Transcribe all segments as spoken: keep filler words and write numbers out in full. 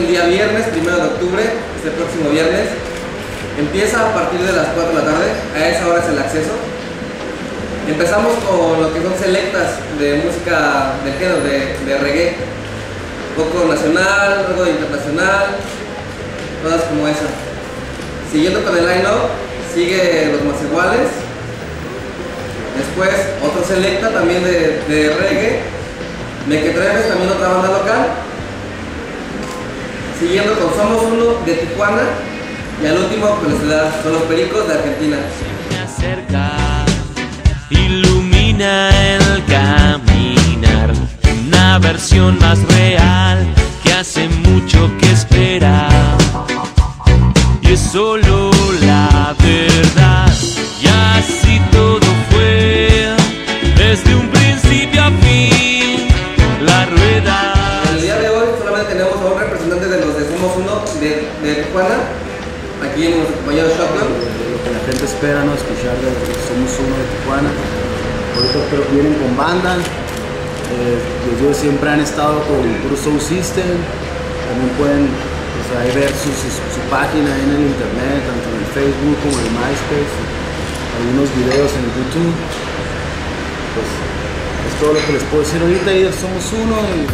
el día viernes, primero de octubre, este próximo viernes. Empieza a partir de las cuatro de la tarde, a esa hora es el acceso. Empezamos con lo que son selectas de música de género, de, de reggae. Un poco nacional, algo internacional, cosas como esa. Siguiendo con el line-up, sigue Los Más Iguales. Después otro selecta también de, de reggae. Mequetrefes, también otra banda local. Siguiendo con Somos Uno de Tijuana. Y al último pues les da, son Los Pericos de Argentina. Se me acerca, ilumina el caminar, una versión más real que hace mucho que esperar. Y es solo la verdad, y así todo fue, desde un principio a fin, la rueda. El día de hoy solamente tenemos a un representante de los de Somos Uno de, de Tijuana, aquí en nuestro compañero Shotgun. Lo que la gente espera, ¿no? Escuchar de Somos Uno de Tijuana. Ahorita pero vienen con banda. Eh, ellos siempre han estado con puro Soul System. También pueden pues, ahí ver su, su, su página en el internet, tanto en el Facebook como en el MySpace, algunos videos en YouTube. Pues es todo lo que les puedo decir ahorita. Y Somos Uno. Y...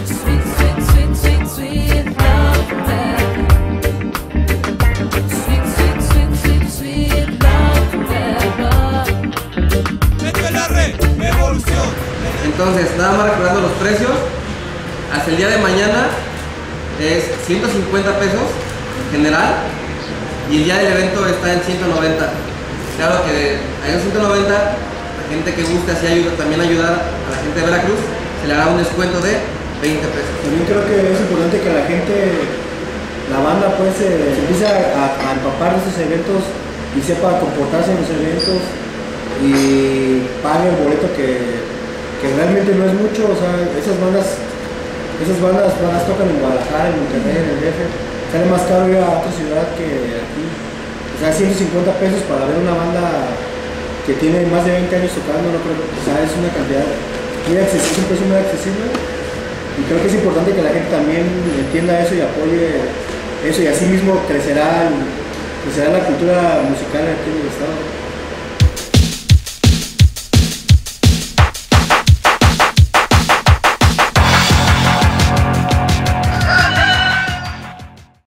Entonces, nada más recordando los precios, hasta el día de mañana es ciento cincuenta pesos en general y el día del evento está en ciento noventa. Claro que a esos ciento noventa, la gente que guste así ayuda, también ayudar a la gente de Veracruz, se le hará un descuento de veinte pesos. También creo que es importante que la gente, la banda pues se empiece a, a empapar de estos eventos y sepa comportarse en los eventos y pague el boleto que que realmente no es mucho. O sea, esas bandas, esas bandas, bandas tocan en Guadalajara, en Monterrey, en el D F, sale más caro ir a otra ciudad que aquí. O sea, ciento cincuenta pesos para ver una banda que tiene más de veinte años tocando, no creo, o sea, es una cantidad muy accesible, es un precio muy accesible, y creo que es importante que la gente también entienda eso y apoye eso, y así mismo crecerá, crecerá la cultura musical aquí en el estado.